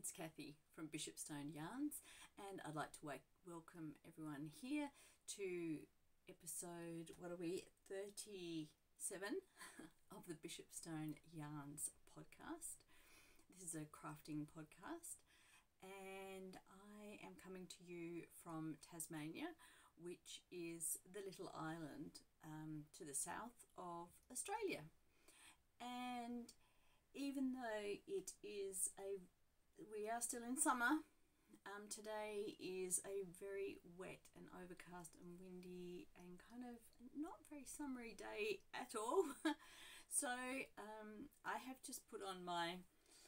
it's Kathy from Bishopstone Yarns, and I'd like to welcome everyone here to episode, 37 of the Bishopstone Yarns podcast. This is a crafting podcast, and I am coming to you from Tasmania, which is the little island to the south of Australia. And even though we are still in summer, today is a very wet and overcast and windy and kind of not very summery day at all. So I have just put on my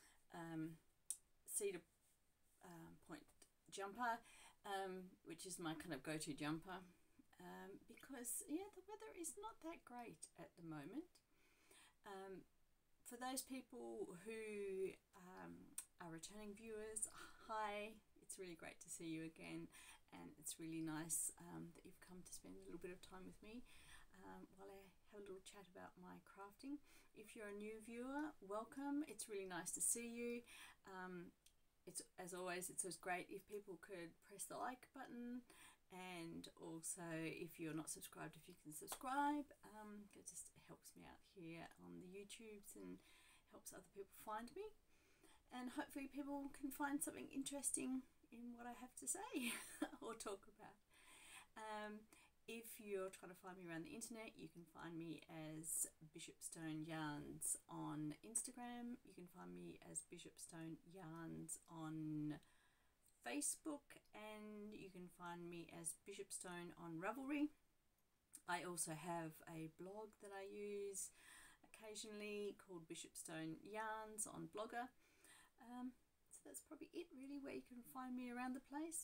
cedar point jumper, which is my kind of go-to jumper, because the weather is not that great at the moment. For those people who are returning viewers, hi, it's really great to see you again, and it's really nice that you've come to spend a little bit of time with me while I have a little chat about my crafting. If you're a new viewer, welcome. It's really nice to see you. It's, as always, it's always great if people could press the like button, and also if you're not subscribed, if you can subscribe. It just helps me out here on the YouTubes and helps other people find me, and hopefully people can find something interesting in what I have to say or talk about. If you're trying to find me around the internet, you can find me as Bishopstone Yarns on Instagram. You can find me as Bishopstone Yarns on Facebook, and you can find me as Bishopstone on Ravelry. I also have a blog that I use occasionally called Bishopstone Yarns on Blogger. So that's probably it really, where you can find me around the place.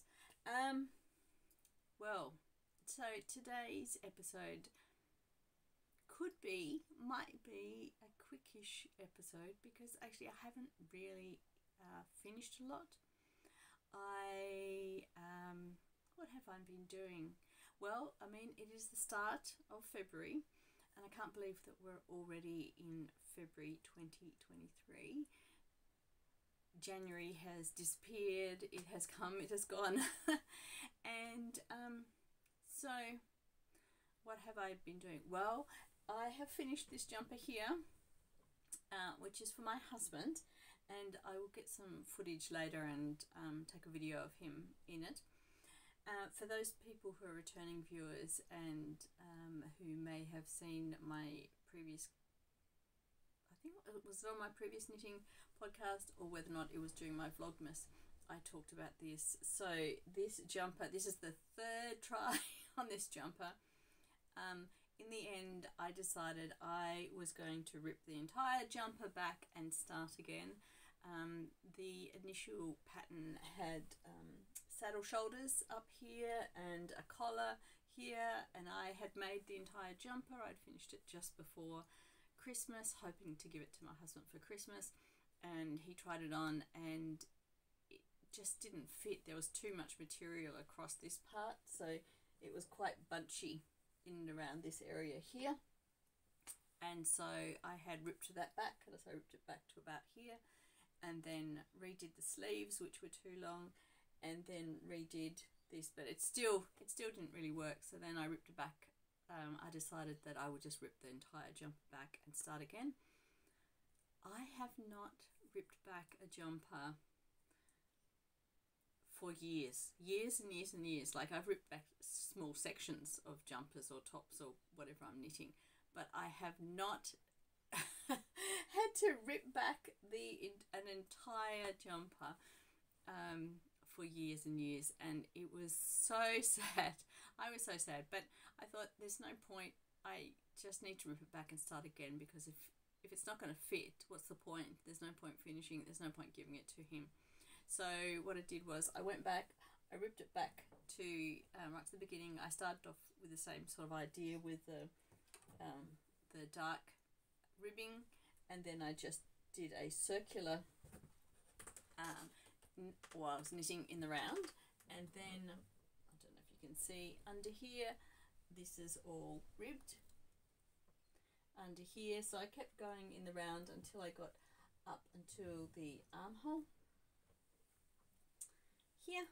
So today's episode might be a quickish episode, because actually I haven't really finished a lot. What have I been doing? Well, I mean, it is the start of February, and I can't believe that we're already in February 2023. January has disappeared, it has come, it has gone. And so what have I been doing? Well, I have finished this jumper here, which is for my husband, and I will get some footage later and take a video of him in it. For those people who are returning viewers and who may have seen my previous, I think it was on my previous knitting podcast, or whether or not it was during my Vlogmas, I talked about this. So this jumper, this is the third try on this jumper. In the end, I decided I was going to rip the entire jumper back and start again. The initial pattern had saddle shoulders up here and a collar here, and I had made the entire jumper. I'd finished it just before Christmas, hoping to give it to my husband for Christmas, and he tried it on and it just didn't fit. There was too much material across this part, so it was quite bunchy in and around this area here, and so I had ripped that back, and so I ripped it back to about here, and then redid the sleeves, which were too long, and then redid this, but it still didn't really work. So then I ripped it back. I decided that I would just rip the entire jumper back and start again. I have not ripped back a jumper for years and years and years. Like, I've ripped back small sections of jumpers or tops or whatever I'm knitting, but I have not had to rip back an entire jumper for years and years, and it was so sad. I was so sad, but I thought there's no point. I just need to rip it back and start again, because if it's not going to fit, what's the point? There's no point finishing it. There's no point giving it to him. So what I did was I went back, I ripped it back to right to the beginning. I started off with the same sort of idea with the dark ribbing, and then I just did a circular, while I was knitting in the round, and then, I don't know if you can see, under here, this is all ribbed under here. So I kept going in the round until I got up until the armhole, here.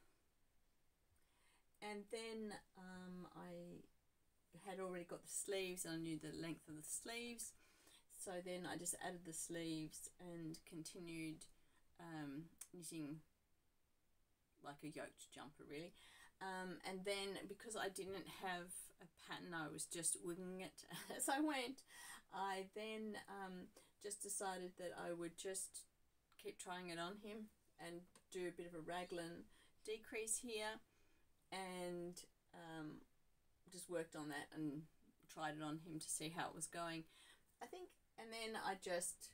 And then I had already got the sleeves and I knew the length of the sleeves, so then I just added the sleeves and continued knitting like a yoked jumper really. And then because I didn't have a pattern, I was just winging it as I went. I then just decided that I would just keep trying it on him and do a bit of a raglan decrease here, and just worked on that and tried it on him to see how it was going, I think. And then I just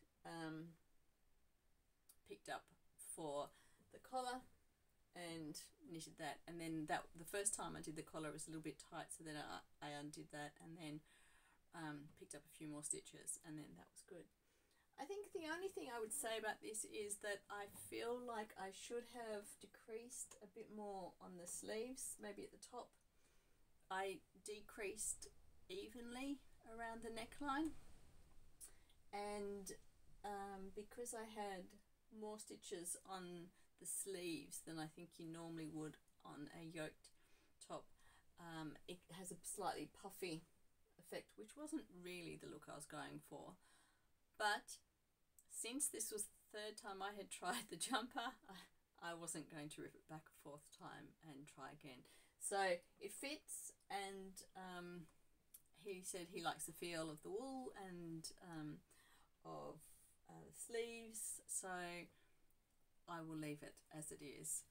picked up for the collar and knitted that, and then that the first time I did the collar was a little bit tight, so then I undid that and then picked up a few more stitches, and then that was good. I think the only thing I would say about this is that I feel like I should have decreased a bit more on the sleeves, maybe at the top. I decreased evenly around the neckline, and because I had more stitches on the sleeves than I think you normally would on a yoked top, it has a slightly puffy effect, which wasn't really the look I was going for. But since this was the third time I had tried the jumper, I wasn't going to rip it back a fourth time and try again. So it fits, and he said he likes the feel of the wool and of the sleeves, so I will leave it as it is.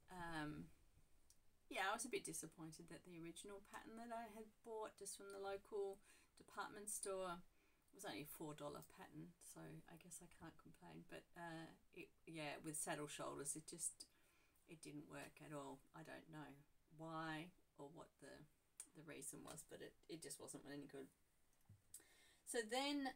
Yeah, I was a bit disappointed that the original pattern that I had bought just from the local department store was only a $4 pattern, so I guess I can't complain. But yeah, with saddle shoulders, it didn't work at all. I don't know why or what the reason was, but it just wasn't any good. So then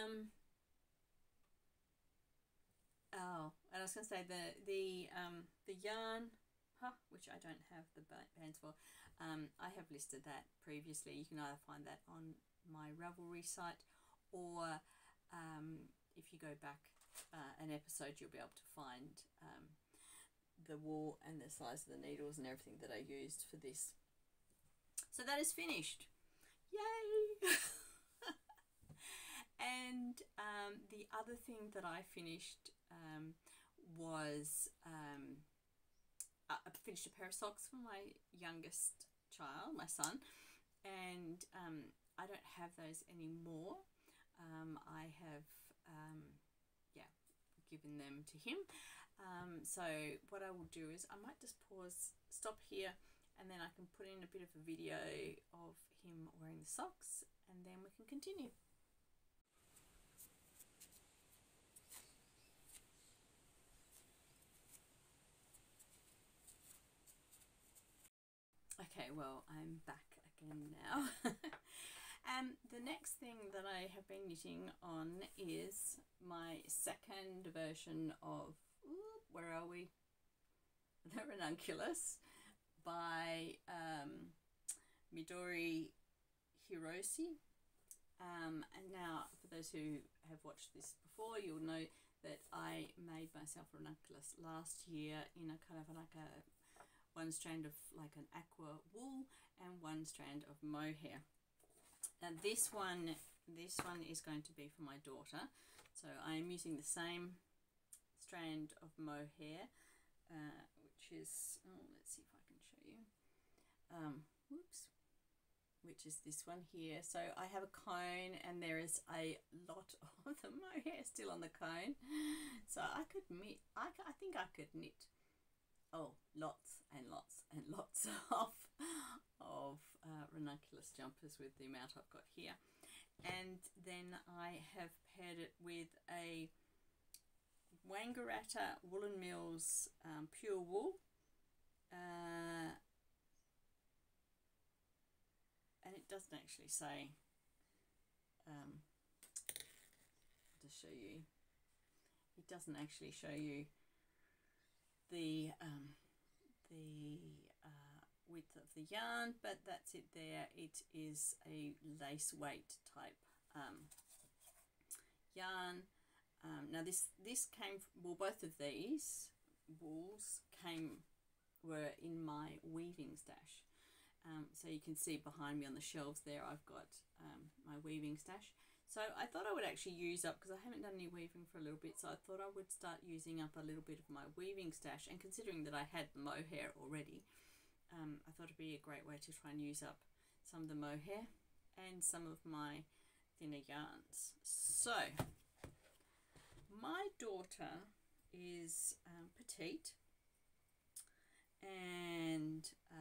oh, and I was going to say the yarn, which I don't have the bands for, I have listed that previously. You can either find that on my Ravelry site, or if you go back an episode, you'll be able to find the wool and the size of the needles and everything that I used for this. So that is finished. Yay! And the other thing that I finished was I finished a pair of socks for my youngest child, my son, and I don't have those anymore. I have yeah, given them to him. So what I will do is I might just stop here, and then I can put in a bit of a video of him wearing the socks, and then we can continue. Okay, well, I'm back again now. The next thing that I have been knitting on is my second version of, where are we? The Ranunculus by Midori Hirose. And now, for those who have watched this before, you'll know that I made myself a Ranunculus last year in a kind of like a one strand of like an aqua wool and one strand of mohair. And this one is going to be for my daughter. So I am using the same strand of mohair, which is, let's see if I can show you. Whoops. Which is this one here. So I have a cone, and there is a lot of the mohair still on the cone. So I could knit, I think I could knit, lots and lots and lots of ranunculus jumpers with the amount I've got here. And then I have paired it with a Wangaratta Woolen Mills pure wool, and it doesn't actually say, I'll just show you, it doesn't actually show you the width of the yarn, but that's it there. It is a lace weight type yarn. Now this came, well, both of these wools came were in my weaving stash. So you can see behind me on the shelves there I've got my weaving stash. So I thought I would actually use up, because I haven't done any weaving for a little bit, so I thought I would start using up a little bit of my weaving stash. And considering that I had the mohair already, I thought it'd be a great way to try and use up some of the mohair and some of my thinner yarns. So my daughter is petite, and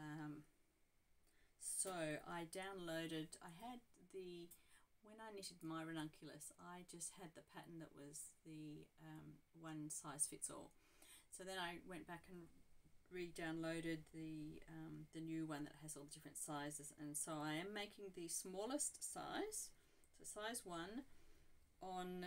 so I downloaded, when I knitted my Ranunculus, I just had the pattern that was the one size fits all. So then I went back and re-downloaded the new one that has all the different sizes, and so I am making the smallest size, so size 1, on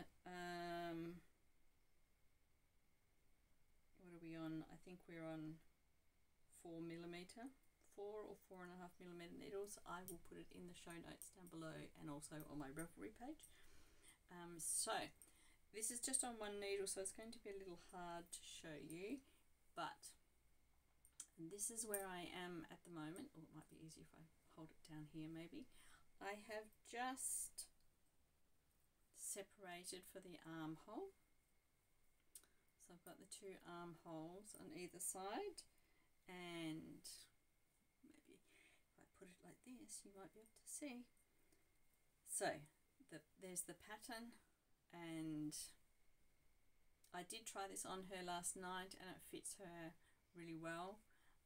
what are we on? I think we're on 4mm, 4 or 4.5mm needles. I will put it in the show notes down below and also on my Ravelry page. So this is just on one needle, so it's going to be a little hard to show you, but this is where I am at the moment. Oh, it might be easier if I hold it down here maybe. I have just separated for the armhole. So I've got the 2 armholes on either side, and maybe if I put it like this you might be able to see. So there's the pattern, and I did try this on her last night and it fits her really well.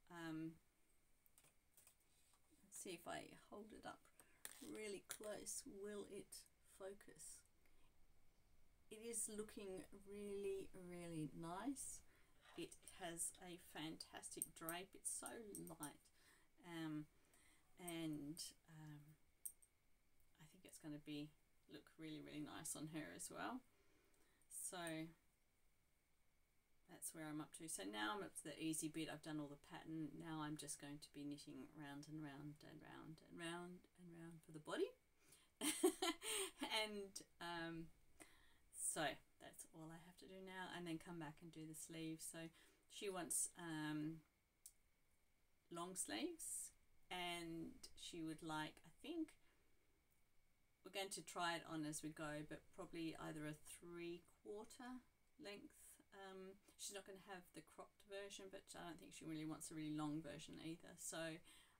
Let's see if I hold it up really close, will it focus? It is looking really, really nice. It has a fantastic drape. It's so light, and I think it's going to look really, really nice on her as well. So that's where I'm up to. So now I'm up to the easy bit. I've done all the pattern. Now I'm just going to be knitting round and round and round and round and round for the body. And so that's all I have to do now, and then come back and do the sleeves. So she wants long sleeves, and she would like, I think we're going to try it on as we go, but probably either a 3/4 length. She's not going to have the cropped version, but I don't think she really wants a really long version either. So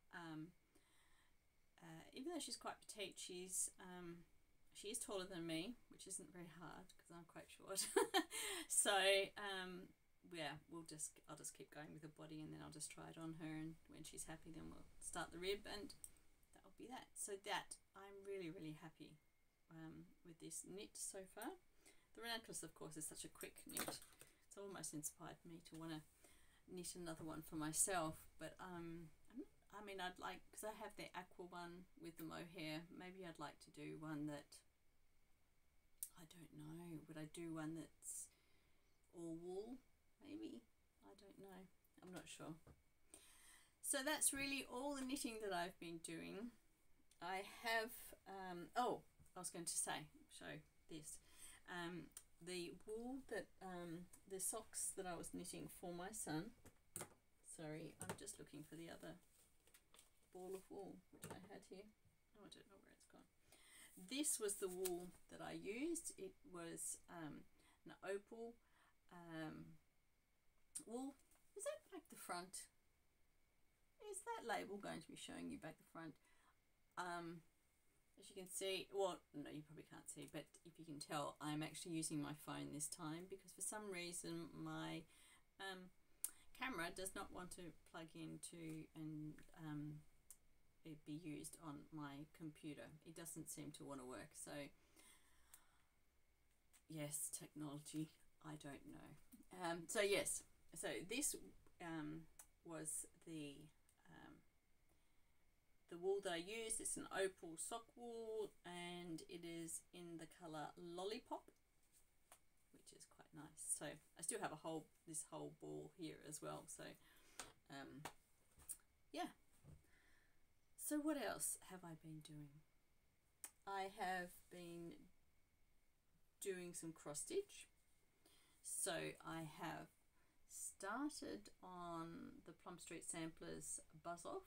even though she's quite petite, she is taller than me, which isn't very hard because I'm quite short. So yeah, I'll just keep going with the body, and then I'll just try it on her, and when she's happy then we'll start the rib, and that'll be that. So that I'm really, really happy with this knit so far. The Ranunculus, of course, is such a quick knit. It's almost inspired me to want to knit another one for myself, but I mean, I'd like, because I have the aqua one with the mohair, maybe I'd like to do one that, I don't know, would I do one that's all wool maybe? I don't know, I'm not sure. So that's really all the knitting that I've been doing. I have oh, I was going to show this, the wool that the socks that I was knitting for my son. Sorry, I'm just looking for the other ball of wool which I had here. Oh, I don't know where it's gone. This was the wool that I used. It was an Opal wool. Is that back the front? Is that label going to be showing you back the front? As you can see, well, no, you probably can't see, but if you can tell, I'm actually using my phone this time because for some reason my camera does not want to plug into and it be used on my computer. It doesn't seem to want to work. So yes, technology, I don't know. So yes, so this was the wool that I used. It's an Opal sock wool, and it is in the colour Lollipop, which is quite nice. So I still have this whole ball here as well. So yeah. So what else have I been doing? I have been doing some cross stitch. So I have started on the Plum Street Samplers Buzz Off,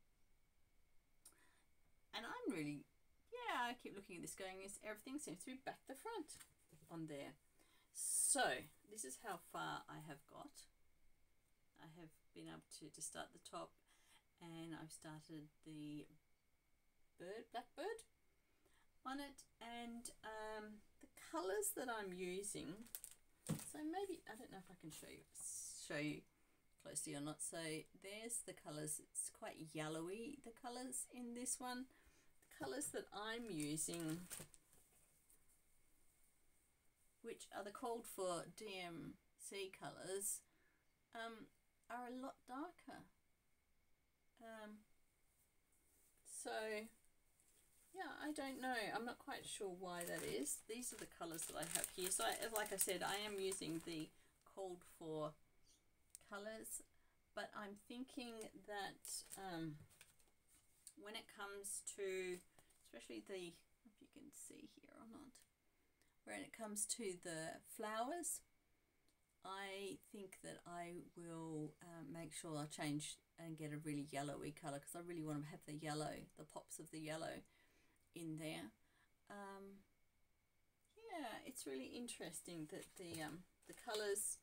and I'm really, yeah, I keep looking at this going, is everything seems to be back to front on there. So this is how far I have got. I have been able to start the top, and I've started the Blackbird on it, and the colours that I'm using, so maybe, I don't know if I can show you closely or not. So there's the colours. It's quite yellowy, the colours in this one. The colours that I'm using, which are the called for DMC colours, are a lot darker. So yeah, I don't know. I'm not quite sure why that is. These are the colours that I have here. So like I said, I am using the called for colours, but I'm thinking that when it comes to, especially the, if you can see here or not, when it comes to the flowers, I think that I will make sure I change and get a really yellowy colour, because I really want to have the yellow, the pops of the yellow in there. Yeah, it's really interesting that the colours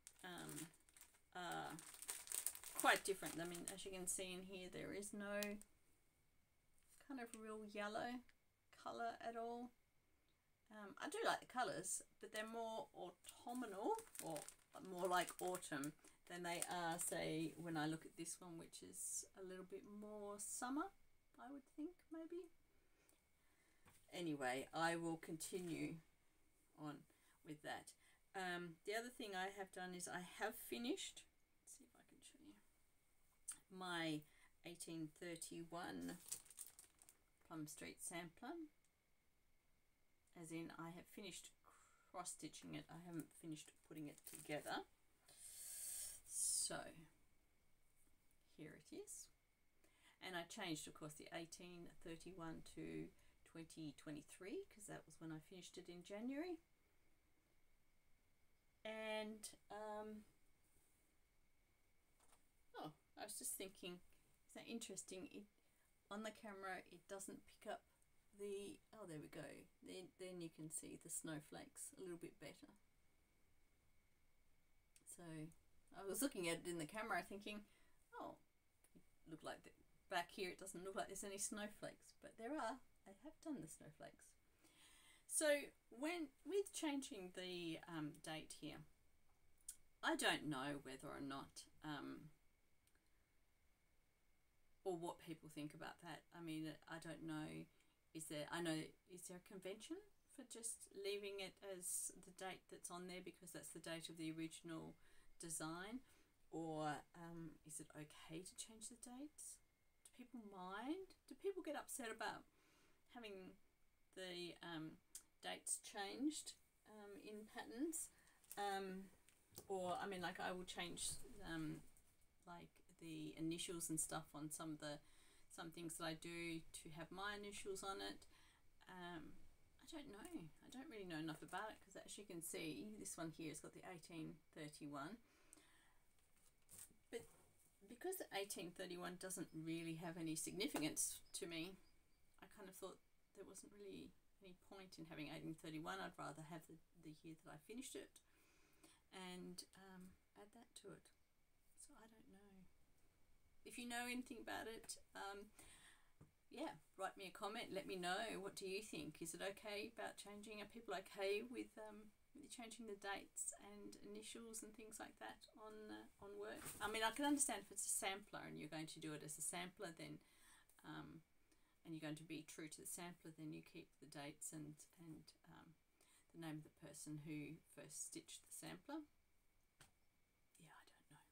are quite different. I mean, as you can see in here, there is no kind of real yellow colour at all. I do like the colours, but they're more autumnal, or more like autumn, than they are, say, when I look at this one, which is a little bit more summer, I would think, maybe. Anyway, I will continue on with that. The other thing I have done is I have finished, let's see if I can show you, my 1831 Plum Street sampler. As in, I have finished cross-stitching it. I haven't finished putting it together. So here it is. And I changed, of course, the 1831 to 2023, because that was when I finished it in January. And oh, I was just thinking, is that interesting? On the camera, it doesn't pick up the, oh, there we go. Then you can see the snowflakes a little bit better. So I was looking at it in the camera thinking, oh, it looked like back here it doesn't look like there's any snowflakes, but there are. I have done the snowflakes. So with changing the date here, I don't know whether or not or what people think about that. I mean, I don't know. Is there a convention for just leaving it as the date that's on there because that's the date of the original design, or is it okay to change the dates? Do people mind? Do people get upset about having the dates changed in patterns? Or I mean, like, I will change like the initials and stuff on some things that I do to have my initials on it. I don't know. I don't really know enough about it, because as you can see, this one here has got the 1831. But because the 1831 doesn't really have any significance to me, I kind of thought there wasn't really any point in having 1831. I'd rather have the year that I finished it and add that to it. So I don't know. If you know anything about it, yeah, write me a comment. Let me know. What do you think? Is it okay about changing? Are people okay with changing the dates and initials and things like that on work? I mean, I can understand if it's a sampler and you're going to do it as a sampler, then and you're going to be true to the sampler, then you keep the dates and the name of the person who first stitched the sampler. Yeah, I don't know.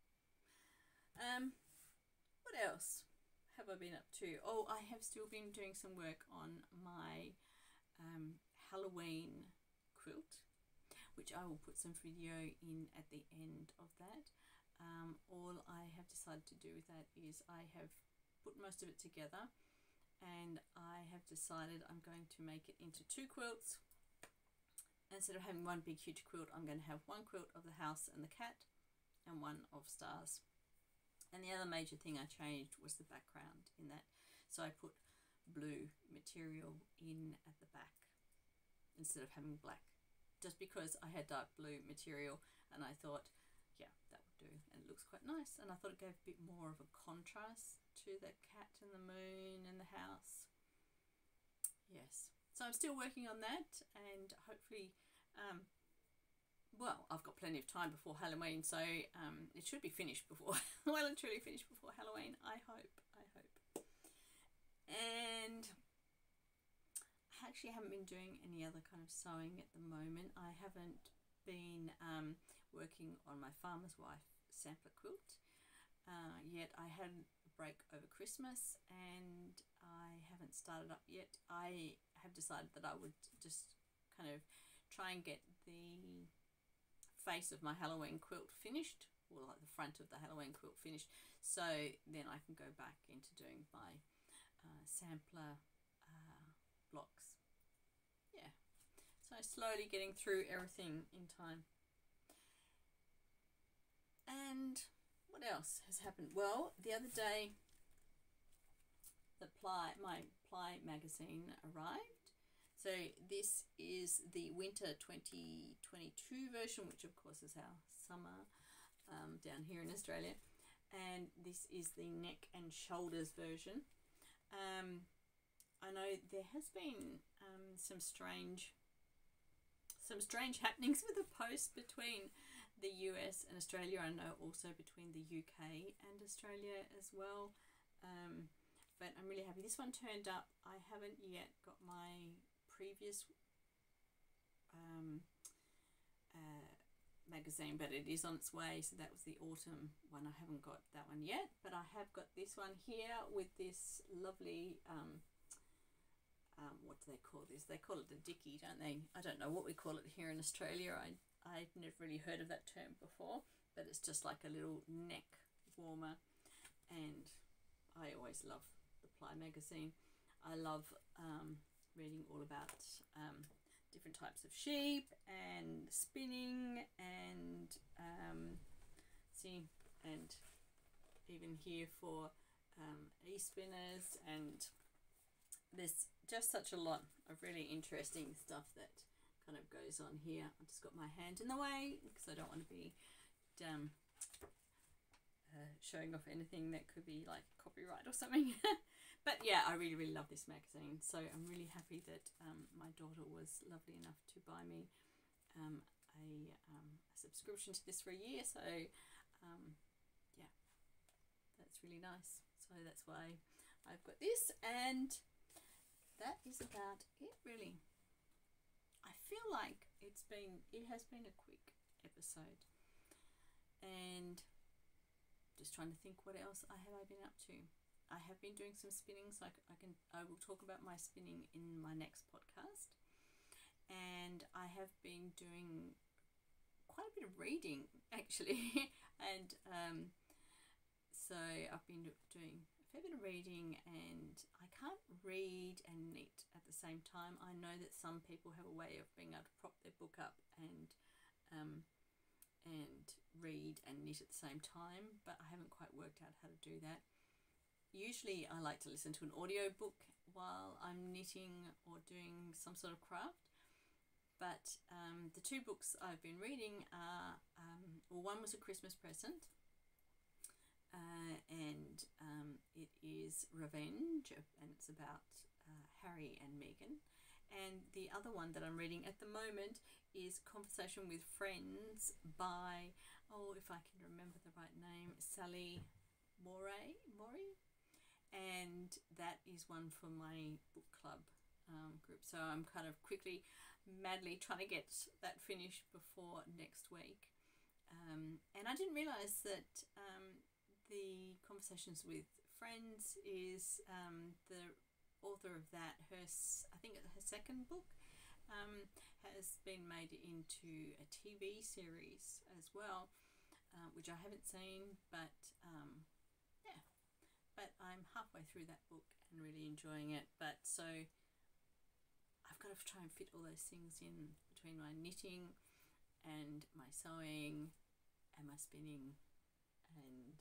What else have I been up to? Oh, I have still been doing some work on my Halloween quilt, which I will put some video in at the end of that. All I have decided to do with that is I have put most of it together, and I have decided I'm going to make it into two quilts. Instead of having one big huge quilt, I'm going to have one quilt of the house and the cat, and one of stars. And the other major thing I changed was the background in that. So I put blue material in at the back instead of having black, just because I had dark blue material and I thought, yeah, that would do, and it looks quite nice. And I thought it gave a bit more of a contrast to the cat and the moon and the house. Yes, so I'm still working on that, and hopefully well, I've got plenty of time before Halloween, so it should be finished before well and truly finished before Halloween, I hope. And I actually haven't been doing any other kind of sewing at the moment. I haven't been working on my farmer's wife sampler quilt yet. I had a break over Christmas and I haven't started up yet. I have decided that I would just kind of try and get the face of my Halloween quilt finished, or like the front of the Halloween quilt finished, so then I can go back into doing my sampler blocks. Yeah, so slowly getting through everything in time. And what else has happened? Well, the other day my Ply magazine arrived. So this is the winter 2022 version, which of course is our summer down here in Australia. And this is the neck and shoulders version. I know there has been some strange happenings with the post between the US and Australia. I know also between the UK and Australia as well. But I'm really happy. This one turned up. I haven't yet got my previous magazine, but it is on its way. So that was the autumn one. I haven't got that one yet, but I have got this one here with this lovely what do they call this? They call it a dicky, don't they? I don't know what we call it here in Australia. I've never really heard of that term before, but it's just like a little neck warmer. And I always love the Ply magazine. I love reading all about different types of sheep and spinning and and even here for e-spinners, and there's just such a lot of really interesting stuff that kind of goes on here. I've just got my hand in the way because I don't want to be showing off anything that could be like copyright or something. But yeah, I really love this magazine, so I'm really happy that my daughter was lovely enough to buy me a subscription to this for a year. So yeah, that's really nice. So that's why I've got this, and that is about it really. I feel like it has been a quick episode, and just trying to think what else I been up to. I have been doing some spinning, so I will talk about my spinning in my next podcast. And I have been doing quite a bit of reading actually, and so I've been doing a fair bit of reading, and I can't read and knit at the same time. I know that some people have a way of being able to prop their book up and read and knit at the same time, but I haven't quite worked out how to do that. Usually I like to listen to an audio book while I'm knitting or doing some sort of craft, but the two books I've been reading are, well, one was a Christmas present, and it is Revenge, and it's about Harry and Meghan. And the other one that I'm reading at the moment is Conversation with Friends by, oh, if I can remember the right name, Sally Morey, and that is one for my book club group. So I'm kind of madly trying to get that finished before next week. And I didn't realise that the Conversations with Friends is the author of that, I think her second book has been made into a TV series as well, which I haven't seen, but yeah, but I'm halfway through that book and really enjoying it. But so I've got to try and fit all those things in between my knitting and my sewing and my spinning, and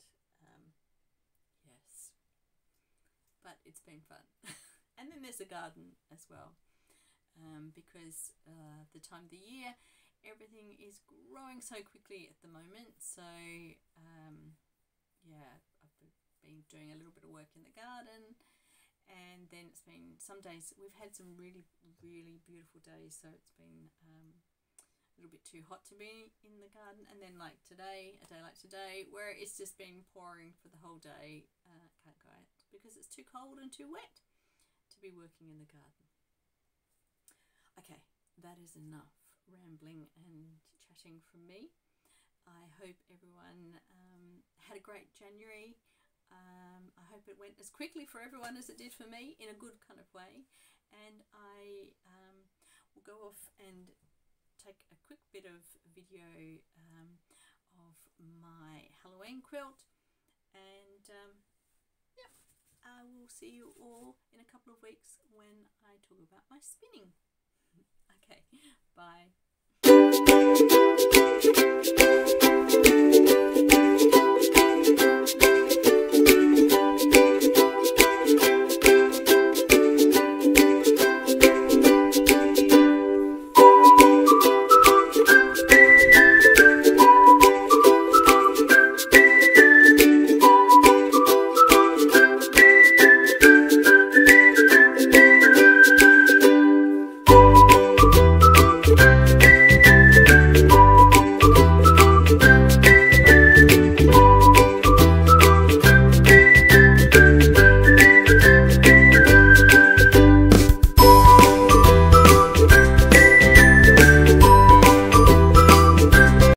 yes, but it's been fun. And then there's the garden as well, because the time of the year, everything is growing so quickly at the moment. So yeah, I've been doing a little bit of work in the garden, and then it's been some days we've had some really beautiful days, so it's been a little bit too hot to be in the garden. And then like today, a day like today, where it's just been pouring for the whole day, can't go out because it's too cold and too wet to be working in the garden. Okay, that is enough rambling and chatting from me. I hope everyone had a great January. I hope it went as quickly for everyone as it did for me, in a good kind of way. And I will go off and take a quick bit of video of my Halloween quilt, and yeah, I will see you all in a couple of weeks when I talk about my spinning. Okay, bye.